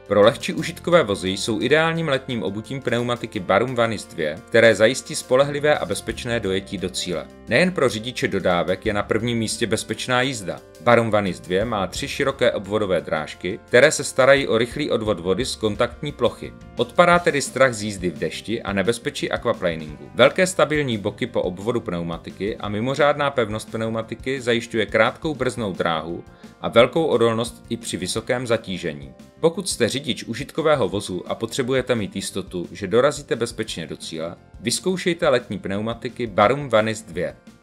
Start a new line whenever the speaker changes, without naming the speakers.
Pro lehčí užitkové vozy jsou ideálním letním obutím pneumatiky Barum Vanis 2, které zajistí spolehlivé a bezpečné dojetí do cíle. Nejen pro řidiče dodávek je na prvním místě bezpečná jízda. Barum Vanis 2 má 3 široké obvodové drážky, které se starají o rychlý odvod vody z kontaktní plochy. Odpadá tedy strach z jízdy v dešti a nebezpečí aquaplaningu. Velké stabilní boky po obvodu pneumatiky a mimořádná pevnost pneumatiky zajišťuje krátkou brzdnou dráhu a velkou odolnost i při vysokém zatížení. Pokud jste řidič užitkového vozu a potřebujete mít jistotu, že dorazíte bezpečně do cíle, vyzkoušejte letní pneumatiky Barum Vanis 2.